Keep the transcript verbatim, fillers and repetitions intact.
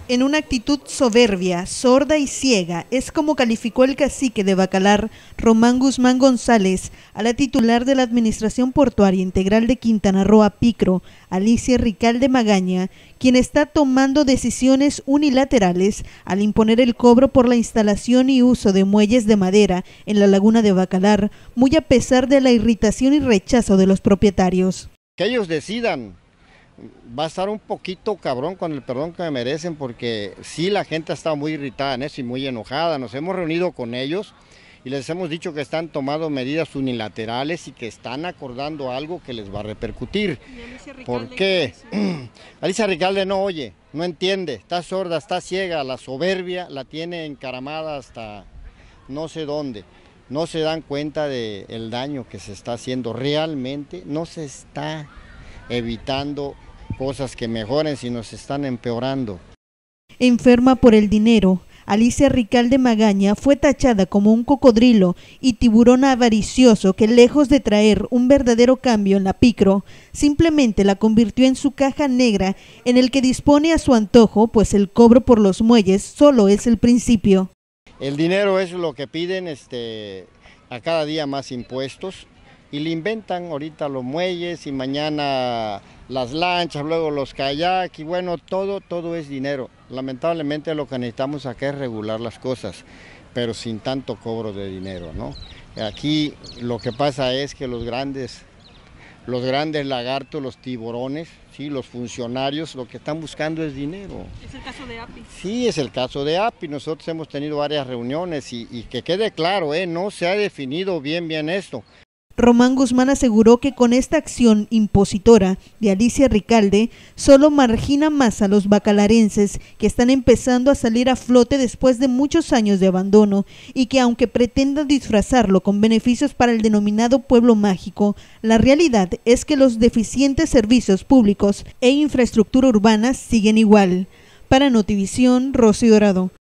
En una actitud soberbia, sorda y ciega, es como calificó el cacique de Bacalar, Román Guzmán González, a la titular de la Administración Portuaria Integral de Quintana Roo, Apicro, Alicia Ricalde Magaña, quien está tomando decisiones unilaterales al imponer el cobro por la instalación y uso de muelles de madera en la laguna de Bacalar, muy a pesar de la irritación y rechazo de los propietarios. Que ellos decidan. Va a estar un poquito cabrón con el perdón que me merecen, porque sí, la gente está muy irritada en eso y muy enojada. Nos hemos reunido con ellos y les hemos dicho que están tomando medidas unilaterales y que están acordando algo que les va a repercutir. ¿Por qué? Alicia Ricalde no oye, no entiende, está sorda, está ciega, la soberbia la tiene encaramada hasta no sé dónde. No se dan cuenta del daño que se está haciendo realmente, no se está evitando cosas que mejoren, si nos están empeorando. Enferma por el dinero, Alicia Ricalde Magaña fue tachada como un cocodrilo y tiburón avaricioso que, lejos de traer un verdadero cambio en la Apicro, simplemente la convirtió en su caja negra en el que dispone a su antojo, pues el cobro por los muelles solo es el principio. El dinero es lo que piden, este, a cada día más impuestos, y le inventan ahorita los muelles y mañana las lanchas, luego los kayaks, y bueno, todo, todo es dinero. Lamentablemente lo que necesitamos acá es regular las cosas, pero sin tanto cobro de dinero, ¿no? Aquí lo que pasa es que los grandes, los grandes lagartos, los tiburones, sí, los funcionarios, lo que están buscando es dinero. ¿Es el caso de A P I? Sí, es el caso de A P I. Nosotros hemos tenido varias reuniones y, y que quede claro, ¿eh? No se ha definido bien bien esto. Román Guzmán aseguró que con esta acción impositora de Alicia Ricalde solo margina más a los bacalarenses, que están empezando a salir a flote después de muchos años de abandono, y que aunque pretendan disfrazarlo con beneficios para el denominado pueblo mágico, la realidad es que los deficientes servicios públicos e infraestructura urbana siguen igual. Para Notivisión, Rosy Dorado.